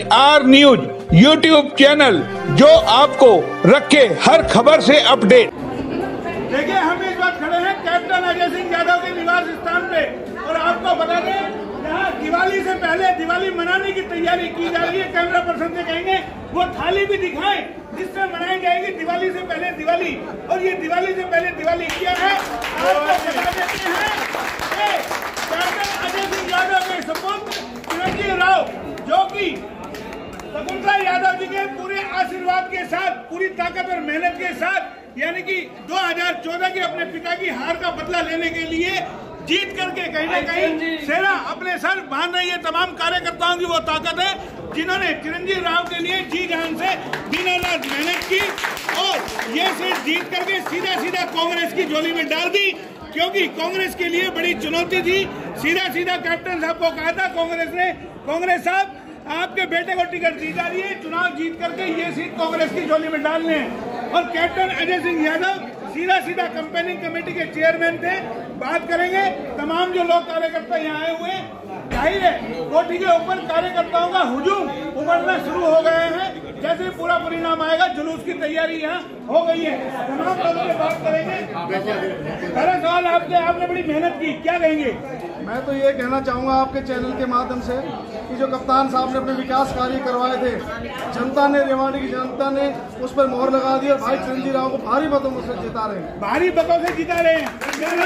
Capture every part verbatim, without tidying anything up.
H R news YouTube channel, जो आपको रखे हर खबर से अपडेट। देखिए, हम इस बात खड़े हैं कैप्टन अजय सिंह यादव के निवास स्थान पे, और आपको बता दें यहाँ दिवाली से पहले दिवाली मनाने की तैयारी की जा रही है। कैमरा पर्सन से कहेंगे वो थाली भी दिखाएं जिससे मनाई जाएगी दिवाली से पहले दिवाली, और ये दिवाली से पहले दिवाली क्या है आपको बता देते हैं। कैप्टन अजय सिंह यादव के सपूत चिरंजीव राव, जो की शकुंतला यादव जी के पूरे आशीर्वाद के साथ, पूरी ताकत और मेहनत के साथ, यानी कि दो हज़ार चौदह के अपने पिता की हार का बदला लेने के लिए जीत करके कहीं ना कहीं सेना अपने सर बांध रही है। तमाम कार्यकर्ताओं की वो ताकत है जिन्होंने चिरंजीव राव के लिए जी जान से दिनों रात मेहनत की, और ये सीट जीत करके सीधा सीधा कांग्रेस की झोली में डाल दी, क्योंकि कांग्रेस के लिए बड़ी चुनौती थी। सीधा सीधा कैप्टन साहब को कहा था कांग्रेस ने, कांग्रेस साहब आपके बेटे को टिकट दी जा रही है, चुनाव जीत करके ये सीट कांग्रेस की झोली में डालने हैं। और कैप्टन अजय सिंह यादव सीधा सीधा कैंपेनिंग कमेटी के चेयरमैन थे। बात करेंगे तमाम जो लोग कार्यकर्ता यहाँ आए हुए, जाहिर है कोठी के ऊपर कार्यकर्ताओं का हुजूम उमड़ना शुरू हो गए हैं। जैसे पूरा परिणाम आएगा, जुलूस की तैयारी यहाँ हो गई है। तमाम लोगों से बात करेंगे। पहला सवाल आपसे, आपने बड़ी मेहनत की, क्या कहेंगे? मैं तो ये कहना चाहूँगा आपके चैनल के माध्यम से कि जो कप्तान साहब ने अपने विकास कार्य करवाए थे, जनता ने, रेवाड़ी की जनता ने उस पर मोहर लगा दी, और भाई चिरंजीव राव को भारी मतों से जिता रहे हैं। भारी मतों से जिता रहे हैं।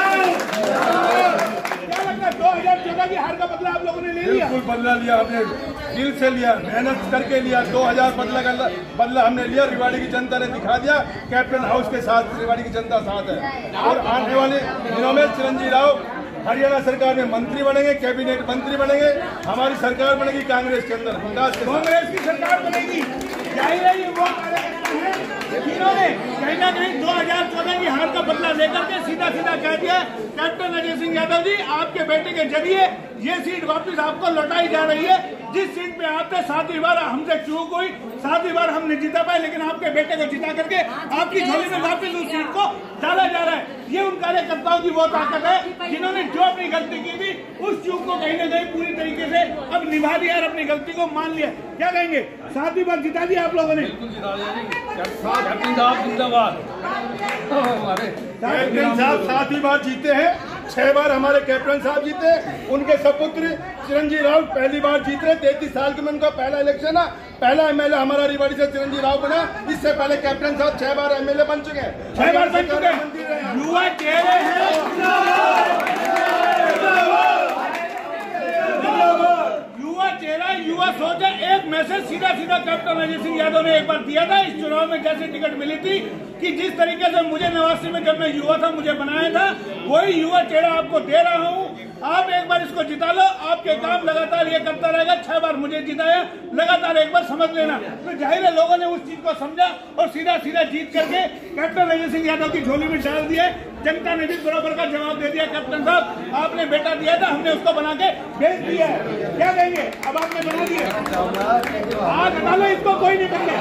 क्या लगता है, दो हजार चौदह की हार का बदला आप लोगों ने ले लिया? बिल्कुल बदला लिया, हमने दिल से लिया, मेहनत करके लिया। दो हजार बदला का बदला हमने लिया। रेवाड़ी की जनता ने दिखा दिया कैप्टन हाउस के साथ रेवाड़ी की जनता साथ है, और आने वाले दिनों में चिरंजीव राव हरियाणा सरकार में मंत्री बनेंगे, कैबिनेट मंत्री बनेंगे, हमारी सरकार बनेगी कांग्रेस के अंदर, कांग्रेस की सरकार बनेगी। जाहिर है ये वो कार्यकर्ता है जिन्होंने कहीं ना कहीं दो हजार चौदह की हार का बदला लेकर के सीधा सीधा कह दिया कैप्टन अजय सिंह यादव जी, आपके बेटे के जरिए ये सीट वापस आपको लौटाई जा रही है। जिस सीट पे आप थे, सातवीं बार हमसे चूक हुई, सातवीं बार हमने जीता पाए, लेकिन आपके बेटे को जिता करके आपकी झोली में वापस उस सीट को डाला जा रहा है। ये उन कार्यकर्ताओं की वो ताकत है जिन्होंने जो अपनी गलती की थी उस चूक को कहीं ना कहीं पूरी तरीके से अब निभा दिया और अपनी गलती को मान लिया। क्या कहेंगे, सातवीं बार जिता दिया आप लोगों ने? कैप्टन साहब सातवीं बार जीते हैं, छह बार हमारे कैप्टन साहब जीते, उनके सपुत्र चिरंजीव राव पहली बार जीत रहे। तैतीस साल के में उनका पहला इलेक्शन है, पहला एमएलए हमारा रेवाड़ी से चिरंजीव राव बना। इससे पहले कैप्टन साहब छह बार एमएलए बन चुके हैं, छह बार बन चुके हैं। युवा चेहरे हैं, युवा चेहरा, युवा सोच है। एक मैसेज सीधा सीधा कैप्टन अजय सिंह यादव ने एक बार दिया था इस चुनाव में, जैसे टिकट मिली थी, कि जिस तरीके से मुझे नवासी में जब मैं युवा था मुझे बनाया था, वही युवा चेहरा आपको दे रहा हूँ। आप एक बार इसको जिता लो, आपके काम लगातार ये करता रहेगा। छह बार मुझे जिताया, लगातार एक बार समझ लेना। तो जाहिर है लोगों ने उस चीज को समझा और सीधा सीधा जीत करके कैप्टन अजय सिंह यादव की झोली में डाल दिया। जनता ने भी बराबर का जवाब दे दिया, कैप्टन साहब आपने बेटा दिया था, हमने उसको बना के भेज दिया है। क्या कहेंगे, अब आपने बना दिया, आज हटा लो इसको, कोई नहीं बन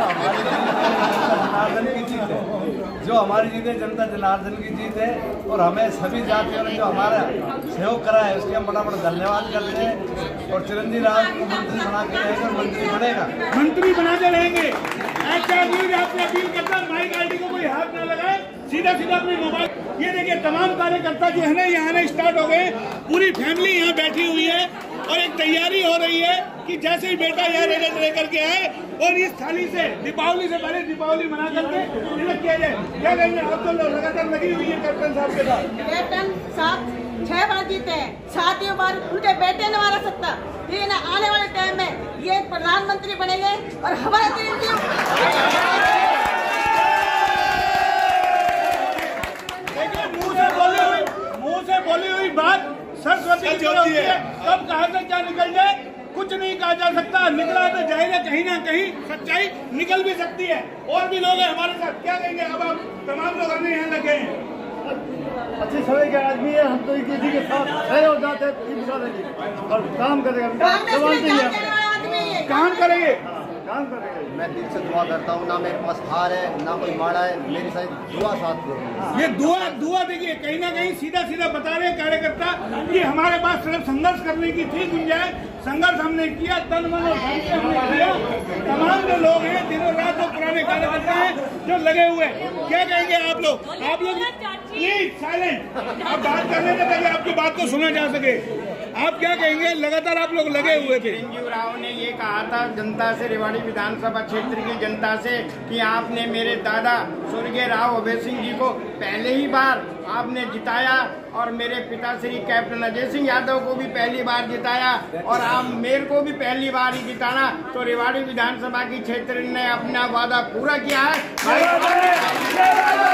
जो हमारी जीत है, जनता जनार्दन की जीत है, और हमें सभी जातियों ने जो हमारा सहयोग करा है उसके हम बड़ा बड़ा धन्यवाद करते हैं। और चिरंजीव राव को मंत्री बना के रहेंगे, मंत्री बनेगा, मंत्री बनाते रहेंगे। ऐसा न्यूज आपने अपील करता, माइक आईडी को कोई हाथ न लगाए, सीधा सीधा अपनी मोबाइल। ये देखिए तमाम कार्यकर्ता जो है ना यहाँ आने स्टार्ट हो गए, पूरी फैमिली यहाँ बैठी हुई है, और एक तैयारी हो रही है कि जैसे ही बेटा यहाँ रिजल्ट लेकर के आए और इस थाली से दीपावली से पहले दीपावली मना करके तिलक किया जाए। क्या कहेंगे, आप तो लगातार लगी हुई है कैप्टन साहब के साथ। कैप्टन साहब छह बार जीते हैं, सातवीं बार उनके बेटे ने मारा सकता, लेकिन आने वाले टाइम में ये प्रधानमंत्री बनेंगे और हमारे देखिए मुंह से बोली हुई मुंह से बोली हुई बात सरस्वती होती है, कब कहा से क्या निकल जाए कुछ नहीं कहा जा सकता। निकला तो जाहिर है कहीं ना कहीं सच्चाई निकल भी सकती है। और भी लोग हैं हमारे साथ, क्या कहेंगे, अब आप तमाम लोग हमने यहाँ लगे हैं। अच्छे समय के आदमी है, हम तो इसी के साथ खड़े हो जाते हैं और काम करेगा, काम करेंगे। मैं दिल से दुआ करता हूँ, ना मेरे पास हार है ना कोई माड़ा है, मेरी साथ दुआ साथ दो। ये दुआ दुआ देखिए कहीं ना कहीं सीधा सीधा बता रहे कार्यकर्ता कि हमारे पास सिर्फ संघर्ष करने की थी गुंजाइश, संघर्ष हमने किया, तन मन और धन से हमने किया। तमाम जो लोग हैं दिनों रात जो पुराने कार्यकर्ता हैं जो लगे हुए, क्या कहेंगे आप लोग? आप लोग प्लीज साइलेंट, आप बात करने में ताकि आपकी बात को सुना जा सके। आप क्या कहेंगे? लगातार आप लोग लगे हुए थे। चिरंजीव राव ने ये कहा था जनता से, रेवाड़ी विधानसभा क्षेत्र की जनता से, कि आपने मेरे दादा स्वर्गीय राव अभय सिंह जी को पहले ही बार आपने जिताया और मेरे पिता श्री कैप्टन अजय सिंह यादव को भी पहली बार जिताया और आप मेरे को भी पहली बार ही जिताना। तो रेवाड़ी विधानसभा की क्षेत्र ने अपना वादा पूरा किया है।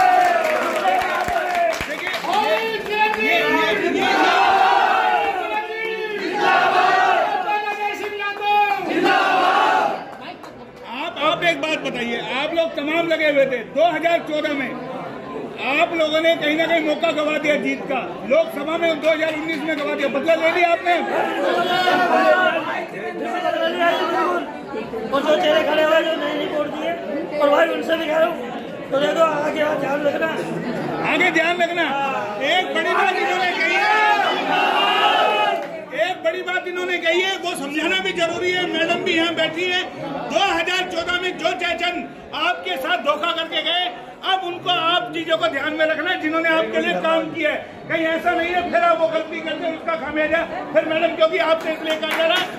आप एक बात बताइए, आप लोग तमाम लगे हुए थे दो हज़ार चौदह में, आप लोगों ने कहीं ना कहीं मौका गवा दिया जीत का, लोकसभा में दो हज़ार उन्नीस में गवा दिया, बदला ले लिया आपने। और जो चेहरे खड़े हुए जो नहीं रिपोर्ट दिए और भाई उनसे भी कह रहा हूँ तो देखो आगे ध्यान रखना, आगे ध्यान रखना। एक बड़ी बात इन्होंने कही है, एक बड़ी बात इन्होंने कही है, वो समझाना भी जरूरी है। मैडम भी यहाँ बैठी है। दो हज़ार चौदह में जो जयचंद आपके साथ धोखा करके गए, अब उनको आप चीजों को ध्यान में रखना है जिन्होंने आपके लिए काम किया है। कहीं ऐसा नहीं है फिर आप वो गलती करते हैं उसका खामियाजा फिर मैडम क्योंकि आपसे इसलिए कहा जा रहा है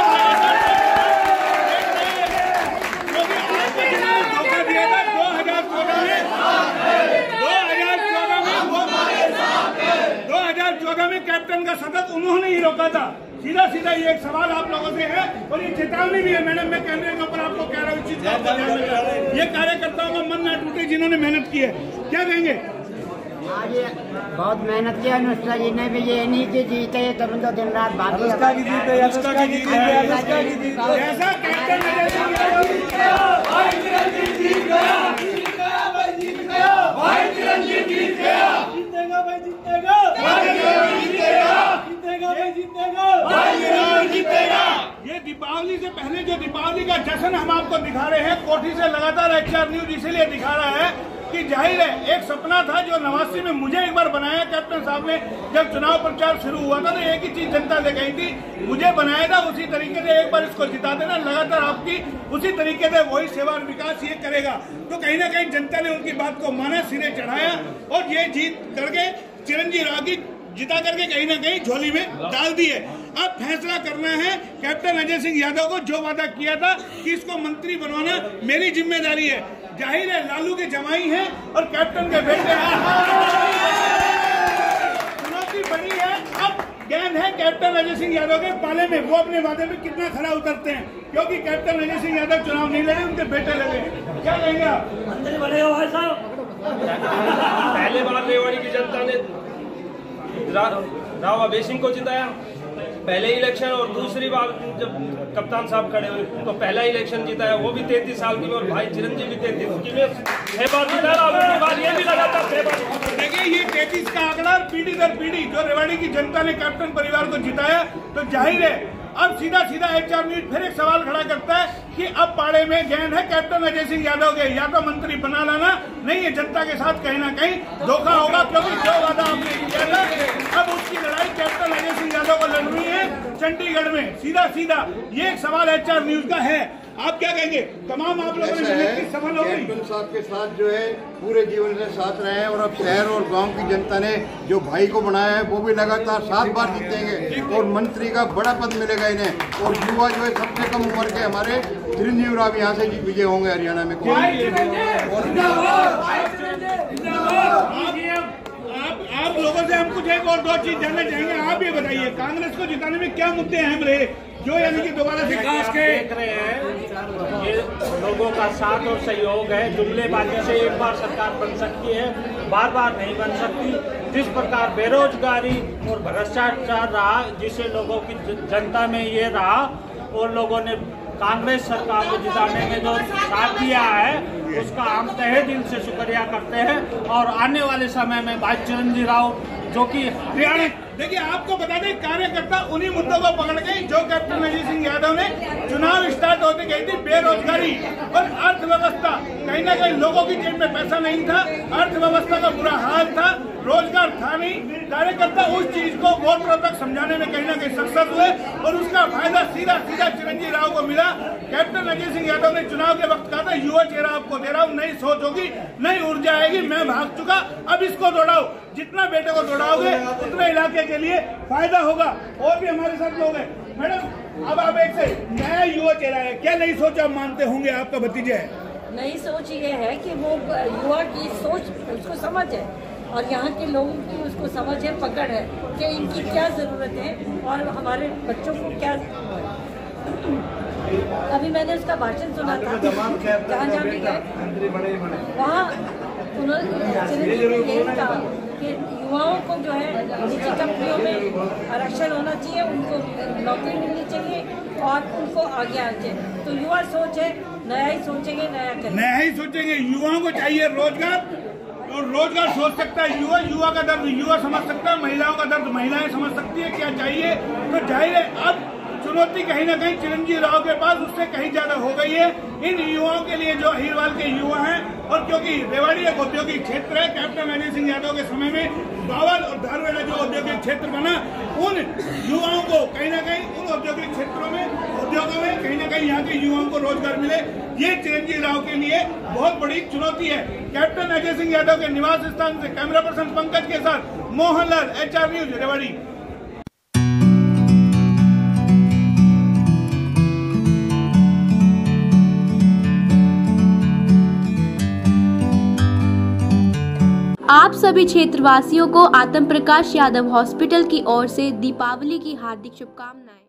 क्योंकि आपको जिन्होंने धोखा दिया था दो हजार चौदह में दो हजार चौदह में दो हजार चौदह में कैप्टन का शतक उन्होंने ही रोका था। सीधा सीधा ये एक सवाल आप लोगों से है और ये चेतावनी भी है मैडम, मैं कैमरे के ऊपर आपको कह रहा हूँ चीज का ये कार्यकर्ताओं का मन ना टूटे जिन्होंने मेहनत की है। क्या कहेंगे? आज बहुत मेहनत किया अनुष्का जी ने भी, ये नहीं कि जीते तो तो दिन रात बाकी अनुष्का की जीत है, अनुष्का की जीत है, अनुष्का की जीत है। ऐसा कैप्टन जीत गया, भाई चिरंजीव जीत गया, जीत गया भाई जीत गया, भाई चिरंजीव जीत गया, जीतेगा भाई जीतेगा, भाई चिरंजीव जीतेगा, जीतेगा भाई जीतेगा, भाई चिरंजीव जीतेगा। ये दीपावली से पहले जो दीपावली का जश्न हम आपको दिखा रहे हैं, कोठी से लगातार एचआर न्यूज इसीलिए दिखा रहा है कि जाहिर है एक सपना था जो नवासी में मुझे एक बार बनाया कैप्टन साहब ने, जब चुनाव प्रचार शुरू हुआ था तो एक ही चीज जनता से कही थी, मुझे बनाया था उसी तरीके से एक बार इसको जिता देना, लगातार आपकी उसी तरीके से वही सेवा और विकास ये करेगा। तो कहीं ना कहीं जनता ने उनकी बात को माना, सिरे चढ़ाया और ये जीत करके चिरंजीव राव की जिता करके कहीं ना कहीं झोली में डाल दी है। अब फैसला करना है कैप्टन अजय सिंह यादव को, जो वादा किया था कि इसको मंत्री बनवाना मेरी जिम्मेदारी है। जाहिर है लालू के जमाई हैं और कैप्टन के बेटे हैं, चुनौती बड़ी है। अब गेंद है कैप्टन अजय सिंह यादव के पाले में, वो अपने वादे में कितना खरा उतरते हैं, क्योंकि कैप्टन अजय सिंह यादव चुनाव नहीं लड़े, उनके बेटे लगे। क्या कहेंगे आप? मंत्री बनेगा भाई साहब। पहले बार रेवाड़ी की जनता ने राव अभय सिंह को जिताया पहले इलेक्शन, और दूसरी बार जब कप्तान साहब खड़े हुए तो पहला इलेक्शन जिताया, वो भी तैंतीस साल की, और भाई चिरंजीव भी तैंतीस की में छह बार जिता रहा, बार ये भी लगातार छह बार। देखिए ये तैंतीस का आंकड़ा पीढ़ी दर पीढ़ी जो रेवाड़ी की जनता ने कैप्टन परिवार को जिताया, तो जाहिर है अब सीधा सीधा एचआर न्यूज फिर एक सवाल खड़ा करता है कि अब पाड़े में गेंद है कैप्टन अजय सिंह यादव के, या तो मंत्री बना लाना, नहीं है जनता के साथ कहीं ना कहीं धोखा होगा, क्योंकि जो वादा आपने किया था अब उसकी लड़ाई कैप्टन अजय सिंह यादव को लड़नी है चंडीगढ़ में। सीधा सीधा ये एक सवाल एचआर न्यूज का है, आप क्या कहेंगे? तमाम आप लोगों ने मेहनत की, सफल हो गई। कैप्टन साहब के साथ जो है पूरे जीवन से साथ रहे हैं और अब शहर और गांव की जनता ने जो भाई को बनाया है वो भी लगातार सात बार जीतेंगे और मंत्री का बड़ा पद मिलेगा इन्हें। और युवा जो है सबसे कम उम्र के हमारे चिरंजीव राव यहाँ से विजय होंगे हरियाणा में। आप आप लोगों से हम कुछ एक और दो चीज जानना चाहेंगे, आप ये बताइए कांग्रेस को जिताने में क्या मुद्दे अहम रहे जो यानी कि दोबारा विकास के देख रहे हैं, ये लोगों का साथ और सहयोग है। जुमलेबाजी से एक बार सरकार बन सकती है, बार बार नहीं बन सकती। जिस प्रकार बेरोजगारी और भ्रष्टाचार रहा, जिससे लोगों की जनता में ये रहा, और लोगों ने कांग्रेस सरकार को जिताने में जो साथ दिया है उसका हम तहे दिल से शुक्रिया करते हैं। और आने वाले समय में भाई चिरंजीव राव जो कि हरियाणा। देखिए आपको बता दें, कार्यकर्ता उन्हीं मुद्दों को पकड़ गए जो कैप्टन अजीत सिंह यादव ने चुनाव स्टार्ट होते गई थी, बेरोजगारी और अर्थव्यवस्था। कहीं ना कहीं लोगों की जेब में पैसा नहीं था, अर्थव्यवस्था का बुरा हाल था, रोजगार था नहीं। कार्यकर्ता उस चीज को वोटरों तक समझाने में कहीं ना कहीं सक्सेस हुए और उसका फायदा सीधा सीधा चिरंजीवी राव को मिला। कैप्टन अजीत सिंह यादव ने चुनाव के वक्त कहा था, युवा चेहरा आपको दे रहा हूँ, नई सोच होगी, नई ऊर्जा आएगी, मैं भाग चुका, अब इसको दौड़ाओ। जितना बेटे को दौड़ाओगे उतने इलाके के लिए फायदा होगा। और भी हमारे साथ लोग हैं। मैडम, अब आप एक से नया युवा चेहरा है, क्या नई सोच आप मानते होंगे? आपका भतीजा है। नई सोच ये है कि वो युवा की सोच उसको समझ है और यहाँ के लोगों की उसको समझ है, पकड़ है कि इनकी क्या ज़रूरत है और हमारे बच्चों को क्या। अभी मैंने उसका भाषण सुना था, जहाँ जहाँ भी गए वहाँ उन्होंने यही कहा कि युवाओं को जो है निजी कंपनियों में आरक्षण होना चाहिए, उनको नौकरी मिलनी चाहिए और उनको आगे आना चाहिए। तो युवा सोच है, नया ही सोचेंगे, नया करेंगे, नया ही सोचेंगे। युवाओं को चाहिए रोजगार और रोजगार सोच सकता है युवा, युवा का दर्द युवा समझ सकता है, महिलाओं का दर्द महिलाएं समझ सकती है क्या चाहिए। तो जाहिर है अब चुनौती कहीं ना कहीं चिरंजीवी राव के पास उससे कहीं ज्यादा हो गई है इन युवाओं के लिए जो अहिरवाल के युवा हैं। और क्योंकि रेवाड़ी एक औद्योगिक क्षेत्र है, कैप्टन अजीत सिंह यादव के समय में बावल और धारवेड़ा जो औद्योगिक क्षेत्र बना, उन युवाओं को कहीं ना कहीं उन औद्योगिक क्षेत्रों में उद्योगों में कहीं ना कहीं यहाँ के युवाओं को रोजगार मिले, ये चिरंजीवी राव के लिए बहुत बड़ी चुनौती है। कैप्टन अजय सिंह यादव के निवास स्थान से कैमरा पर्सन पंकज के साथ Mohanlal, H R news, Rewari. आप सभी क्षेत्रवासियों को आत्म प्रकाश यादव हॉस्पिटल की ओर से दीपावली की हार्दिक शुभकामनाएं।